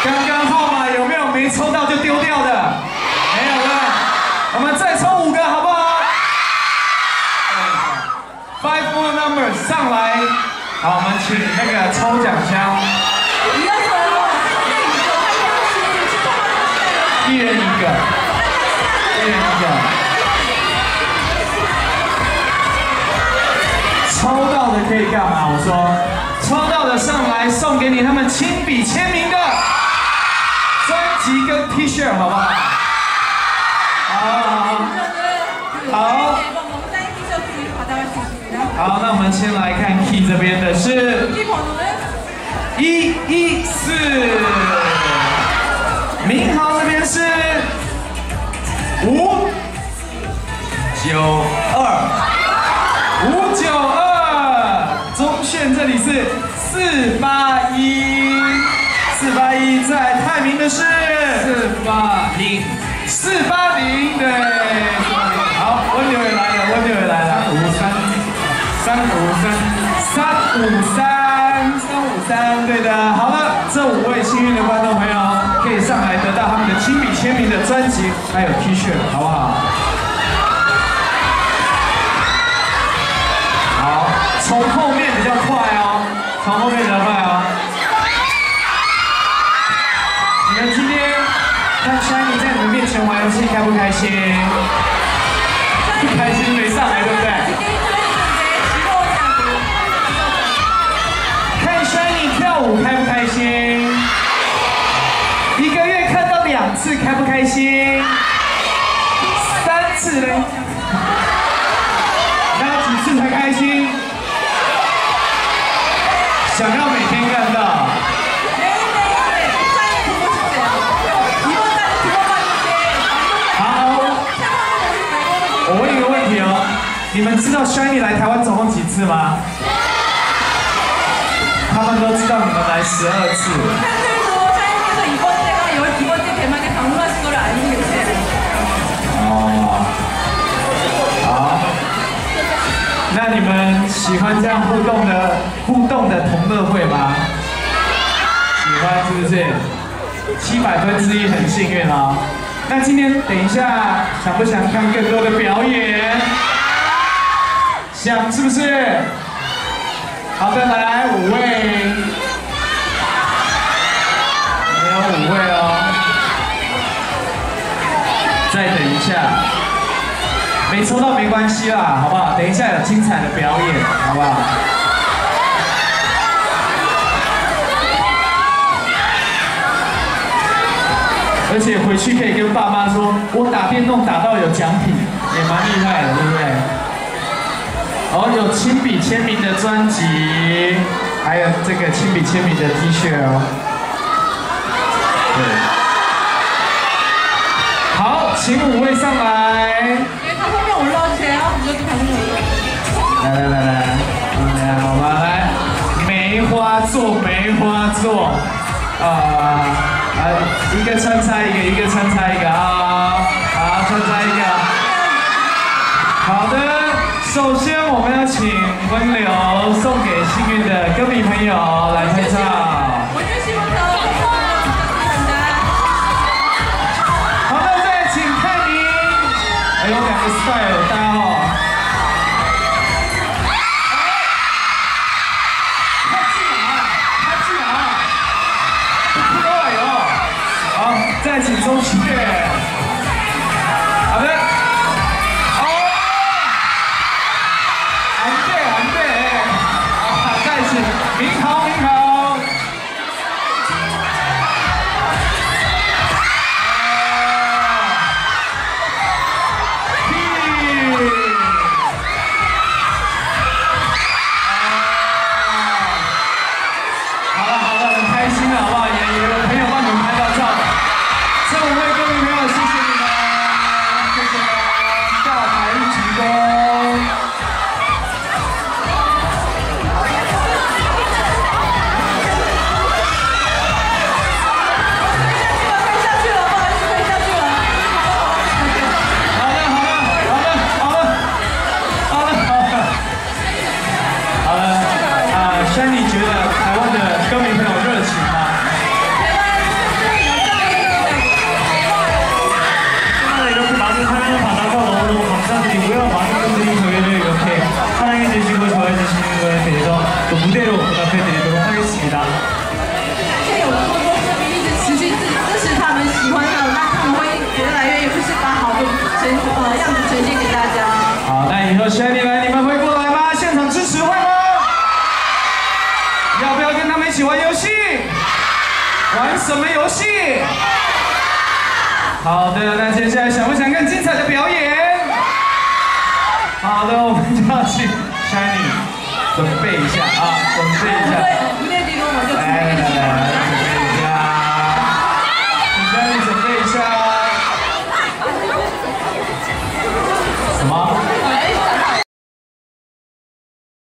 刚刚号码有没有没抽到就丢掉的？没有了，我们再抽5个好不好？5 more numbers 上来，好，我们请那个抽奖箱，一人一个，一人一个。 抽到的可以干嘛？我说，抽到的上来送给你他们亲笔签名的专辑跟 T 恤，好不好？好。好，那我们先来看 Key 这边的是114，民豪这边是592，592。 中线这里是481，481在泰明的是480，对，好，温流也来了，温流也来了，353，对的，好了，这5位幸运的观众朋友可以上来得到他们的亲笔签名的专辑，还有 T 恤，好不好？好，从后面比较快哦，从后面比较快哦。你们今天看 Shiny 在你们面前玩游戏，开不开心？不开心没上来，对不对？看 Shiny 跳舞开不开心？1个月看到2次，开不开心？3次嘞？那几次才开心？ 想要每天看到。好，我问一个问题哦，你们知道 Shiny 来台湾总共几次吗？他们都知道你们来12次。哦，好。 那你们喜欢这样互动的同乐会吗？喜欢是不是？100%很幸运哦。那今天等一下想不想看更多的表演？想是不是？好的，来5位，没有5位哦。再等一下。 没抽到没关系啦，好不好？等一下有精彩的表演，好不好？而且回去可以跟爸妈说，我打电动打到有奖品，也蛮厉害的，对不对？哦，有亲笔签名的专辑，还有这个亲笔签名的 T 恤哦。对。好，请5位上来。 来，好吧，来，梅花座，梅花座，一个穿插一个，一个穿插一个啊，好，穿插一个。好的，首先我们要请温流送给幸运的歌迷朋友来拍照。好的，再请泰明，有2个 style， 大家好。 再请中学，好的，哦，安对，好，再请民豪，好了，很开心了，好不好？也有朋友帮你们拍到照。这5位歌迷朋友。 要不要跟他们一起玩游戏？玩什么游戏？好的，那接下来想不想看精彩的表演？好的，我们就要请 Shiny 准备一下啊，准备一下。来来来来。